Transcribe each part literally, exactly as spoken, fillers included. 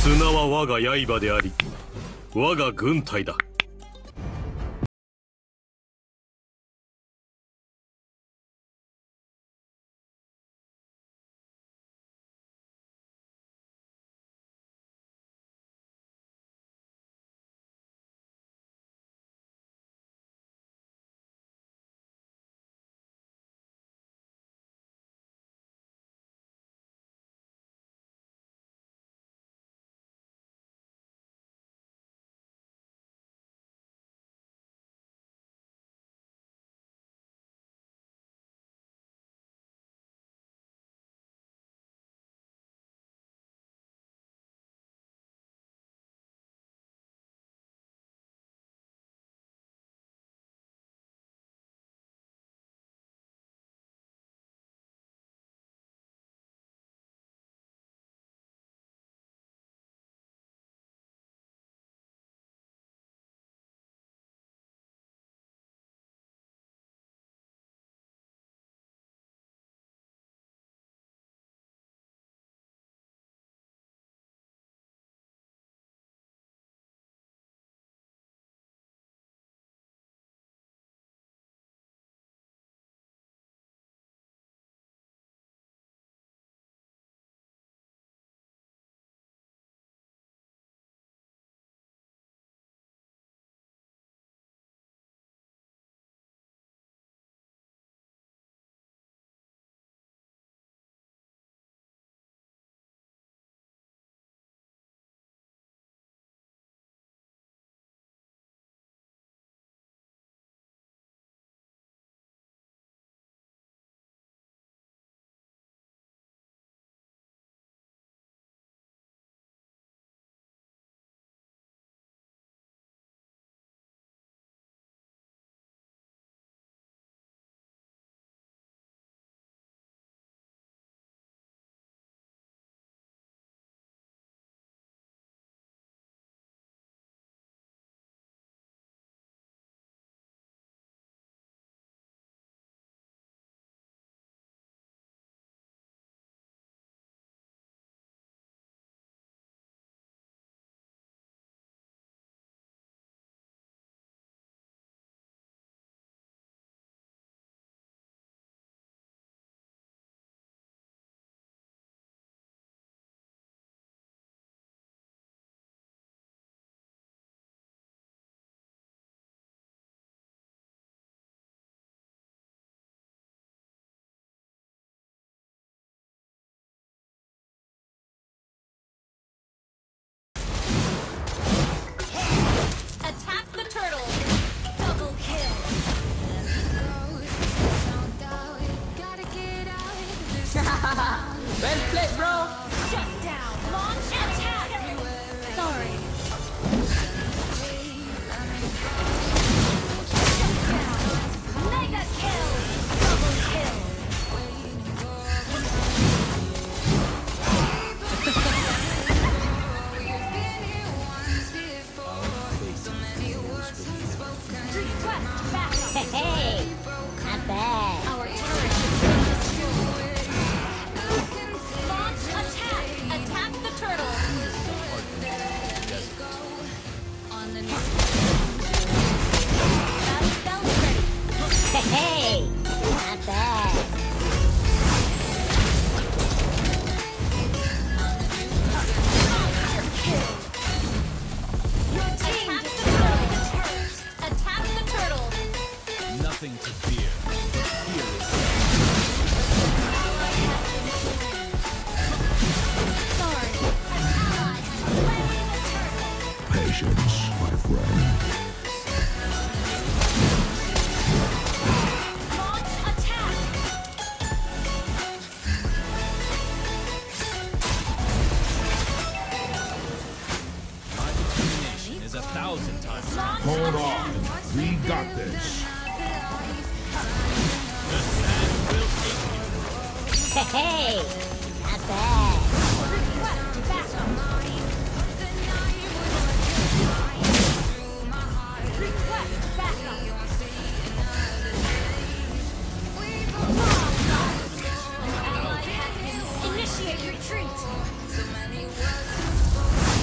砂は我が刃であり、我が軍隊だ。 Well played, bro. Shut down. Launch attack. Sorry. Shut down. Mega kill. Double kill. Request backup. Hey, not bad. Our turret has been destroyed. Launch attack. Attack the turtle. That spell ready. Hey, not bad. Monster kill. Your team destroyed the turret. Attack the turtle. Nothing to fear. Here is Sorry. An ally has slain the turtle. Patience, my friend. Launch attack. my determination is a thousand times stronger. Hold on. We got this. The sand will take you. Hey, not bad. Request backup. Request backup. An ally has been initiate retreat.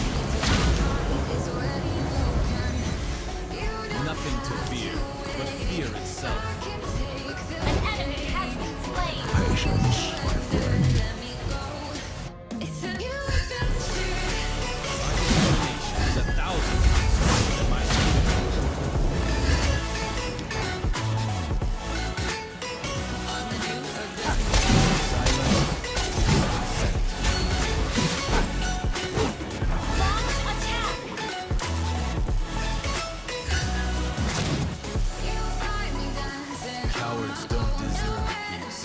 Nothing to fear, but fear itself. An enemy has been slain. Patience, my friend. Determination is a thousand times stronger than my own. Launch attack. Cowards don't deserve peace.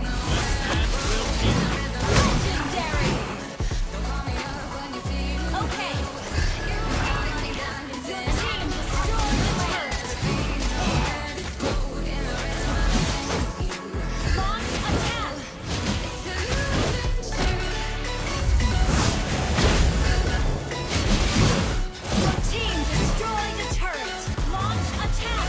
Legendary. Okay. Your team destroyed the turret. Launch attack. Your team destroyed the turret. Launch attack.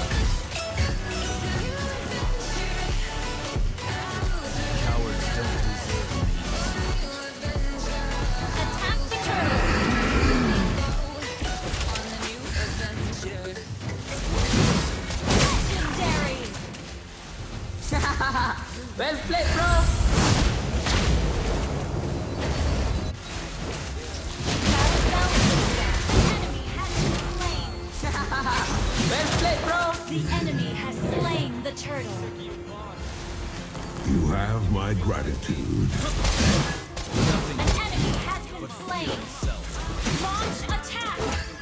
Cowards don't deserve peace. Attack the turtle. Legendary. Well played, bro. Enemy has been slain. Well played, bro. The enemy has slain the turtle. You have my gratitude. Nothing An enemy has been slain. itself. Launch attack.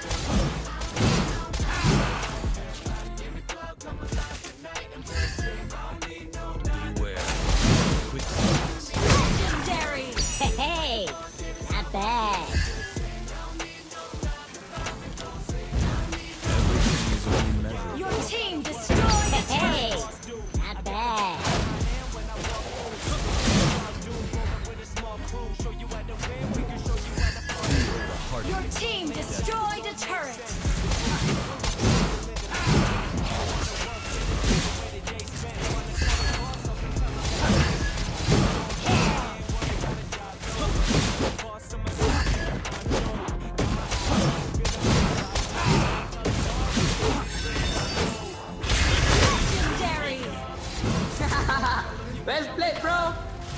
Beware. Quicksand. Legendary. Hey, hey. Not bad. Everything is only measured. Your team destroyed the Hey, turret. not bad. The heart Your team destroyed a turret. Legendary. Well played, bro.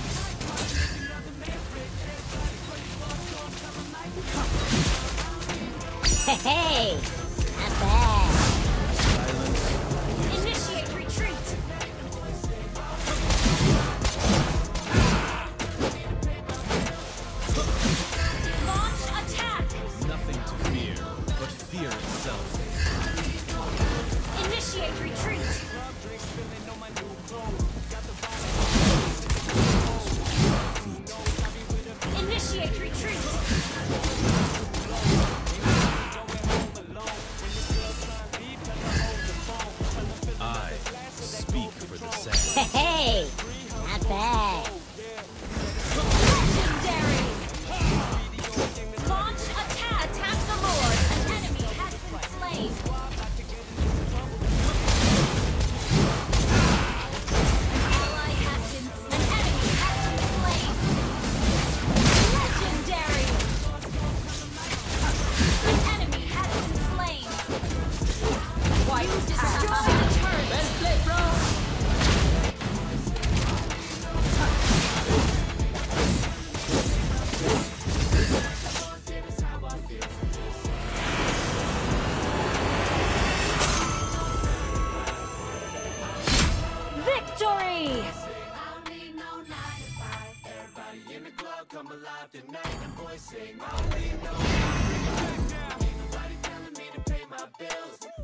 Hey, hey. Not bad. silence. Initiate retreat. Launch attack. Nothing to fear, but fear itself. Initiate retreat. Initiate retreat. I speak for the sad. Hey, hey. Not bad. Legendary. Launch attack. Attack the Lord. An enemy has been slain. An ally has been An enemy has been slain. Legendary. An enemy has been slain. You destroyed a turret. Well played, bro. Victory! Come alive tonight, and boys sing. I don't need no. Ain't nobody telling me to pay my bills.